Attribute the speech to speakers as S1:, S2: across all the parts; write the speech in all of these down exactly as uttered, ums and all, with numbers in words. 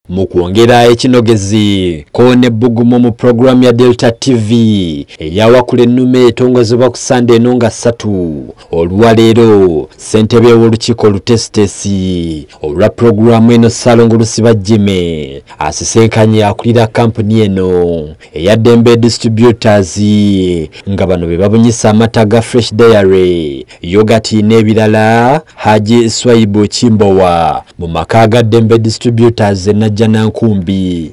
S1: mu kwongera ekinogezi ko ne bbugumu mu program ya Delta T V eyawakula ennume etongozebwa ku Sunday eno nga ssatu olwaleero ssentebe w'olukiiko olutesitesi olwa programu eno Salongo Lusibajjime asisenkanye akulira kampuni eno eya Dembe Distributors nga bano be babunyisa amata ga Fresh Dairy yogurt n'ebirala Haji Swaibu Chimbowa mu maka ga Dembe Distributors najja Nankumbi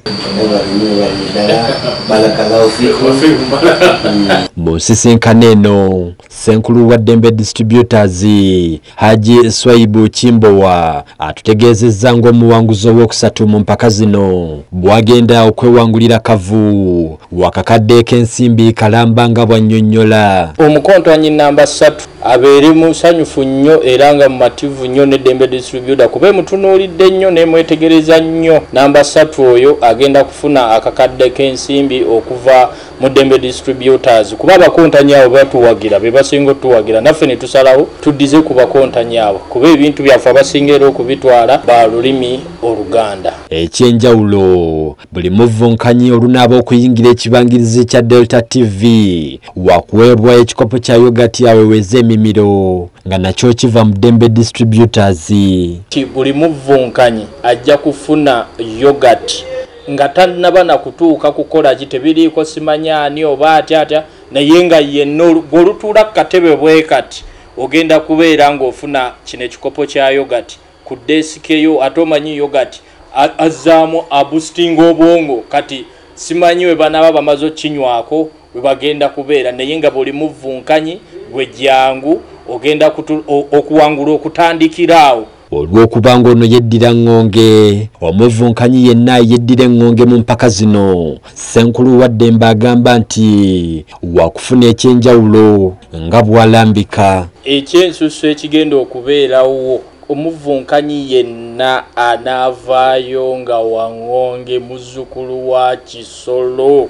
S1: mu nsisinkano eno Senkulu wa Dembe Distributors Haji Swaibu Chimbowa atutegeezezza ng'omuwanguzi ow'okusatu mu mpaka zino bwagenda okwewangulira kavu wakakadde k'ensimbi kalamba nga bwannyonnyola.
S2: Omukontwanyi namba ssatu abeere musanyufu nnyo era nga mumativu nnyo ne Dembe Distributor kuba mutunuulidde nnyo ne mwetegereza nnyo. Namba ssatu oyo agenda kufuna akakadde k'ensimbi okuva mu Dembe Distributors kuba abakontanyi abo batuwagira be basinga otuwagira naffe ne tusalawo tuddize ku bakontanyi abo kuba ebintu byaffe abasinga okubitwala ba lulimi Oluganda.
S1: Ekyenjawulo buli muvunkanyi olunaaba okuyingira ekibangirizi kya Delta T V wakuweebwa ekikopo kya yogurt aweweza emimiro nga nakyo kiva mu Dembe Distributors.
S2: Buli muvunkanyi ajja kufuna yogurt nga tannaba na kutuuka kukola kitebiriiko simanyani oba atya atya naye nga yenna bw'olutuula ku katebe bwe kati ogenda kubeera ng'ofuna kino ekikopo kya yogurt ku desikeyo ate omanyi yogurt azzaamu abustinga obwongo kati simanyi we banaaba bamaze okinywako we bagenda kubeera naye nga buli muvunkanyi gwe jjangu ogenda okuwangula okutandikiraawo.
S1: Olw'okubanga ono yeddira ŋŋonge omuvunkanyi yenna yeddira eŋŋonge mu mpaka zino Senkulu wa Dembe agamba nti wakufuna ekyenjawulo nga bw'alambika.
S2: Ekyensusso ekigenda okubeerawo omuvunkanyi yenna anaavaayo nga waŋŋonge muzzukulu wa Kisolo.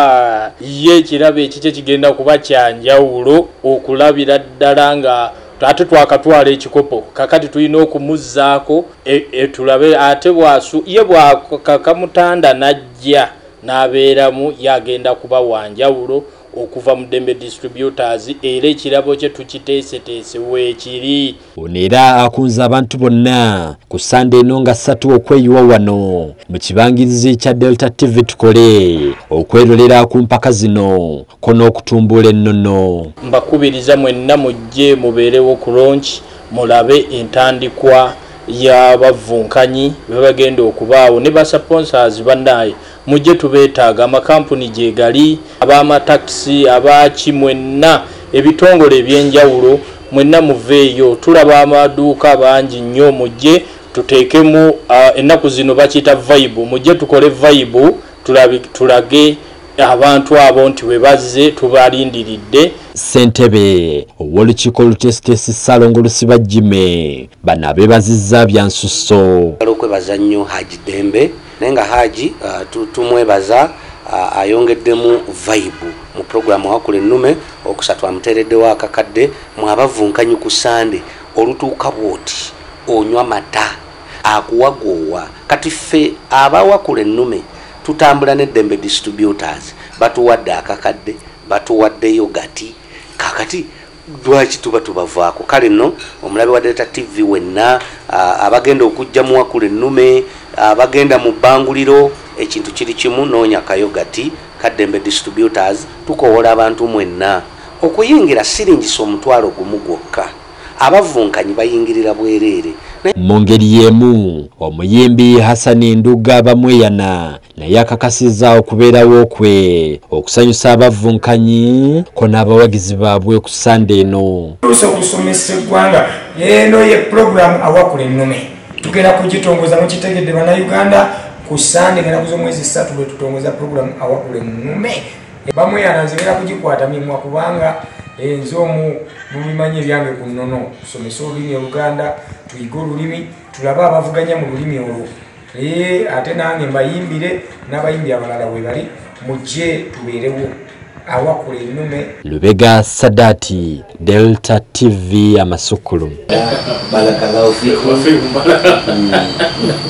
S2: Ye ekirabo ekikye kigenda kuba kyanjawulo okulabira ddala nga ate twakatwala ekikopo kakati tulina okumuzzaako etulabe ate bwasu ye bwakamutanda najja n'abeeramu yagenda kuba wanjawulo okuva mu Dembe Distributors era ekirabo kye tukiteeseteese weekiri.
S1: Ono era akunza abantu bonna ku Sunday eno nga ssatu okweyiwa wano mu kibangirizi kya Delta T V tukole okwerolera ku mpaka zino ko n'okutumbula ennono.
S2: Mbakubiriza mwenna mujje mubeerewo ku launch mulabe entandikwa y'abavunkanyi be bagenda okubaawo ne ba sponsors bannaye mujje tubeetaaga amakampuni gye gali ab'amataxi abaki mwenna ebitongole ebyenjawulo mwenna muveeyo tulaba amaduuka bangi nnyo mujje tuteekemu uh, ennaku zino bakiyita vibe mujje tukole vibe tulabe tulage abantu abo nti we bazze tubalindiridde.
S1: Ssentebe ow'olukiiko olutesitesi Salongo Lusibajjime bano abeebazizza bya nsusso.
S3: Okwebaza nnyo Haji Dembe naye nga Haji uh, tumwebaza uh, ayongeddemu vibe mu programu awakula ennume okusatu amuteereddewo akakadde mu abavunkanyi ku Sunday olutuuka bw'oti onywa mata akuwagoowa kati ffe abawakula ennume tutambula ne Dembe Distributors batuwadde akakadde batuwadde yogati kakati lwaki tuba tubavaako kale nno omulabe wa Delta T V wenna uh, abagenda okujja mu wakula ennume abagenda mu bbanguliro ekintu kiri kimu noonya kayogati ka Dembe Distributors tukowola abantu mwenna okuyingira siringisa omutwalo gumu gwokka abavunkanyi bayingirira bwereere.
S1: Mu ngeri y'emu omuyimbi Hassan Nduga bamweyana naye akakasizza okubeerawo kwe okusanyusa abavunkanyi ko n'abawagizi baabwe ku Sunday eno.
S4: Tuuse okusomesa eggwanga eno ye program awakula ennume tugenda kugitongoza mu kitegedde bannayuganda ku Sunday ng'ennaku z'omwezi ssatu bwe tutongoza program awakula ennume bamweyana nzegera kugikwata mimwa kubanga enzo omu mubimanyi ebyange ku nnono tusomesa olulimi Oluganda tuyige olulimi tulabe abavuganya mu lulimi olwo ee ate nange mbayimbire n'abayimbi abalala we bali mujje tubeerewo awakula ennume.
S1: Lubega Sadati, Delta T V Amasukulu.